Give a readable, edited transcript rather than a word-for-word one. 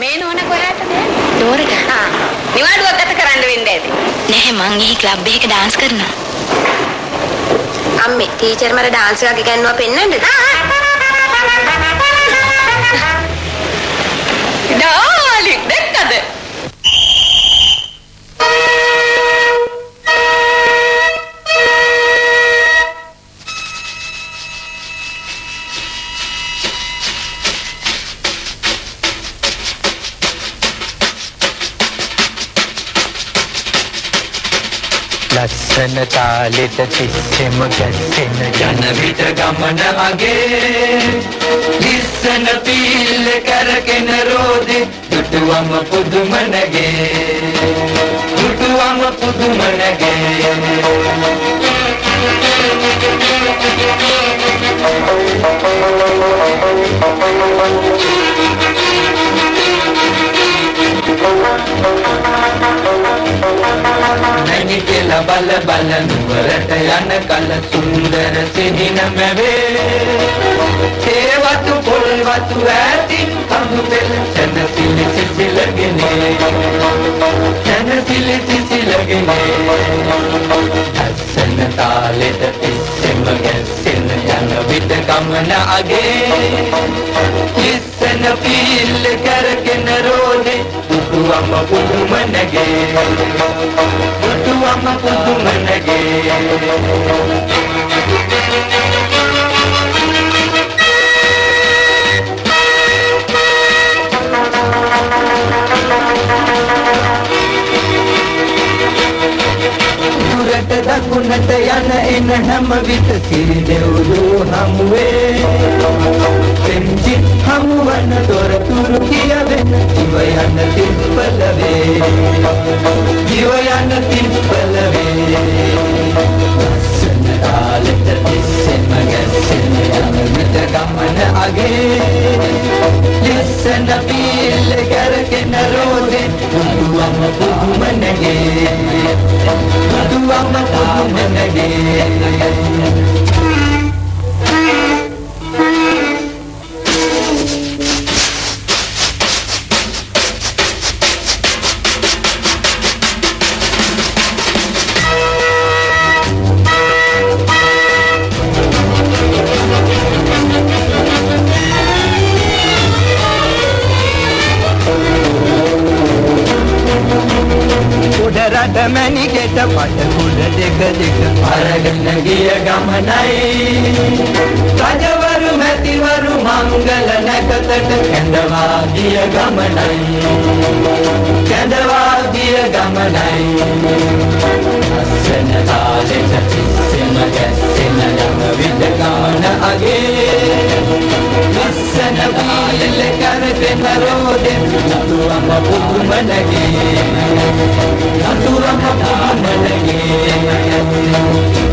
මේ නෝන කොහාටද යන්නේ? ඩෝරට. නිවාඩුවක් ගත කරන්න වෙන්නේ ඇති. නැහැ මං එහි ක්ලබ් එකක ඩාන්ස් කරනවා. අම්මේ ටීචර් මට ඩාන්ස් එකක් ඉගෙනුවා පෙන්නන්නද? ඩාලි දැක්කද? Lassana Thaleta tissem ගැස්සෙන යන විට ගමන අගේ ලිස්සන පිල්ල කරගෙන රෝදේ දුටුවම පුදුම නැගේ දුටුවම පුදුම නැගේ නැගි කියලා බල බල නුවරට යන කල සුන්දර සිහින මැවේ තේවතු පොල් වතු ඇතින් කඳු පෙළ සැනසිලි සිසිලගෙනේ සැනසිලි සිසිලගෙනේ Lassana Thaleta tissem ගැස්සෙන යන විට ගමන අගේ ලිස්සන පිල්ල කරගෙන රෝදේ දුටුවම පුදුම නැගේ දුටුවම පුදුම නැගේ දුරට දකුණට යන එන හැම විට සිරි දෙව්ලෝ හමුවේ පෙම්චි හමුවන තොරතුරු කියවෙන ජීව යන තිප්පල වේ ජීව යන තිප්පල වේ Lassana Thaleta tissem ගැස්සෙන යන විට ගමන අගේ ලිස්සන පිල්ල කරගෙන රෝදේ දුටුවම පුදුම නැගේ දුටුවම පුදුම නැගේ මැනිකෙට පටකුල දෙක දෙක අරගෙන ගිය ගමනයි රජවරු මැතිවරු මංගල නැකතට කැඳවා ගිය ගමනයි කැඳවා ගිය ගමනයි Lassana Thaleta tissem ගැස්සෙන යන විට ගමන අගේ ලිස්සන පිල්ල කරගෙන රෝදේ දුටුවම පුදුම නැගේ දුටුවම පුදුම නැගේ